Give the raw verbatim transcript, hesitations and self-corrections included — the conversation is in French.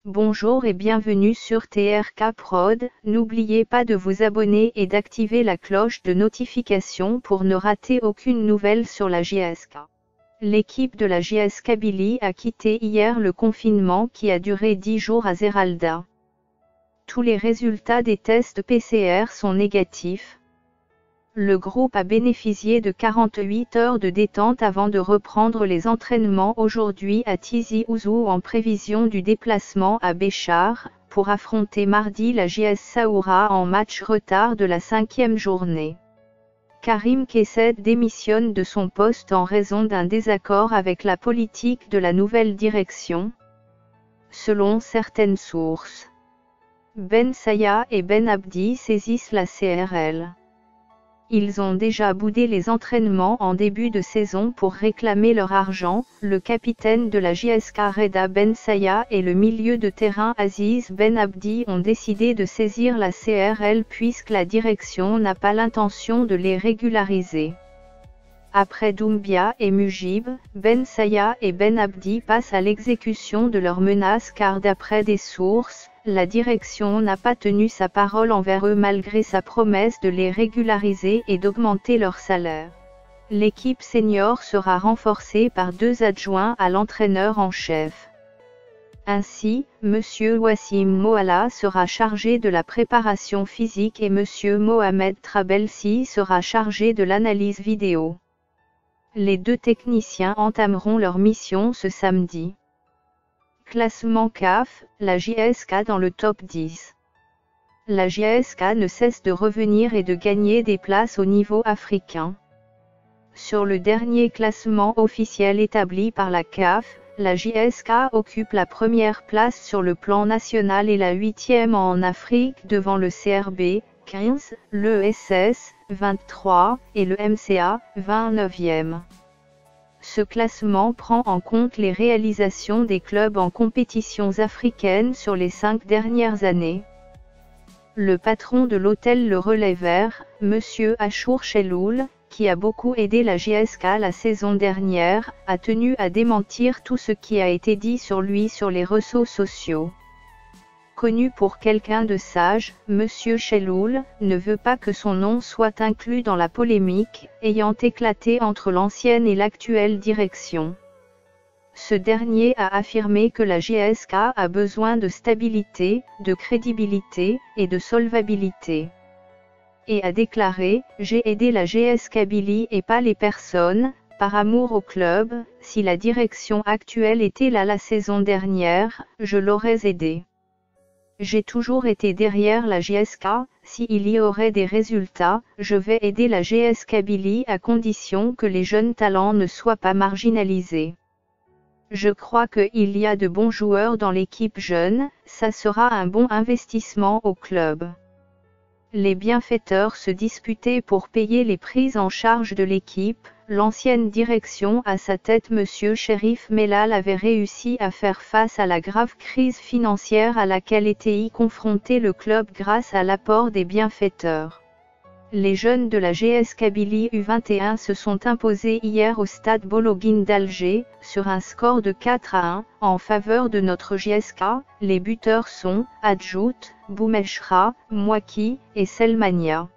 Bonjour et bienvenue sur T R K Prod, n'oubliez pas de vous abonner et d'activer la cloche de notification pour ne rater aucune nouvelle sur la J S K. L'équipe de la J S Kabylie a quitté hier le confinement qui a duré dix jours à Zeralda. Tous les résultats des tests P C R sont négatifs. Le groupe a bénéficié de quarante-huit heures de détente avant de reprendre les entraînements aujourd'hui à Tizi Ouzou en prévision du déplacement à Béchar, pour affronter mardi la J S Saoura en match retard de la cinquième journée. Karim Kessed démissionne de son poste en raison d'un désaccord avec la politique de la nouvelle direction, selon certaines sources. Ben Saya et Ben Abdi saisissent la C R L. Ils ont déjà boudé les entraînements en début de saison pour réclamer leur argent. Le capitaine de la J S K Reda Ben Saya et le milieu de terrain Aziz Ben Abdi ont décidé de saisir la C R L puisque la direction n'a pas l'intention de les régulariser. Après Doumbia et Mujib, Ben Saya et Ben Abdi passent à l'exécution de leurs menaces car d'après des sources, la direction n'a pas tenu sa parole envers eux malgré sa promesse de les régulariser et d'augmenter leur salaire. L'équipe senior sera renforcée par deux adjoints à l'entraîneur en chef. Ainsi, M. Wassim Moala sera chargé de la préparation physique et M. Mohamed Trabelsi sera chargé de l'analyse vidéo. Les deux techniciens entameront leur mission ce samedi. Classement C A F, la J S K dans le top dix. La J S K ne cesse de revenir et de gagner des places au niveau africain. Sur le dernier classement officiel établi par la C A F, la J S K occupe la première place sur le plan national et la huitième en Afrique devant le C R B, quinze, le E S S, vingt-trois, et le M C A, vingt-neuvième. Ce classement prend en compte les réalisations des clubs en compétitions africaines sur les cinq dernières années. Le patron de l'hôtel Le Relais Vert, M. Achour Cheloul, qui a beaucoup aidé la J S K la saison dernière, a tenu à démentir tout ce qui a été dit sur lui sur les réseaux sociaux. Connu pour quelqu'un de sage, M. Cheloul ne veut pas que son nom soit inclus dans la polémique ayant éclaté entre l'ancienne et l'actuelle direction. Ce dernier a affirmé que la J S K a besoin de stabilité, de crédibilité et de solvabilité. Et a déclaré « J'ai aidé la J S Kabylie et pas les personnes, par amour au club, si la direction actuelle était là la saison dernière, je l'aurais aidé. J'ai toujours été derrière la J S K, s'il y aurait des résultats, je vais aider la J S Kabylie à condition que les jeunes talents ne soient pas marginalisés. Je crois qu'il y a de bons joueurs dans l'équipe jeune, ça sera un bon investissement au club. » Les bienfaiteurs se disputaient pour payer les prises en charge de l'équipe. L'ancienne direction à sa tête M. Cherif Mellal avait réussi à faire face à la grave crise financière à laquelle était confronté le club grâce à l'apport des bienfaiteurs. Les jeunes de la J S Kabylie U vingt et un se sont imposés hier au stade Bologhine d'Alger, sur un score de quatre à un, en faveur de notre J S K. Les buteurs sont Adjout, Boumeshra, Mouaki et Selmania.